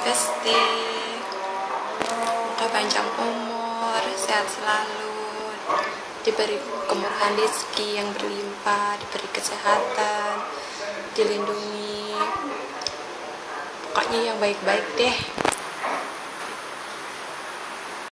Besti, semoga panjang umur, sehat selalu, diberi kemurahan rezeki yang berlimpah, diberi kesehatan, dilindungi, pokoknya yang baik-baik deh.